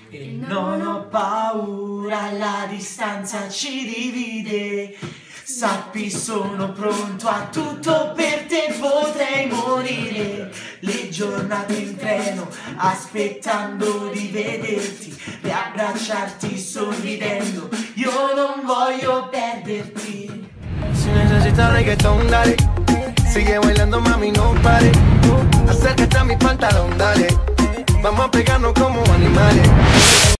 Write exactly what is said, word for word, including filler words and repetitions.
E non ho paura, la distanza ci divide. Sappi, sono pronto a tutto per te, potrei morire. Le giornate in treno, aspettando di vederti, riabbracciarti sorridendo, io non voglio perderti. Si necesita reggaetón, dale. Sigue bailando, mami, no pare. Acércate a mi pantalón, dale. Vamos a pegarnos como animales.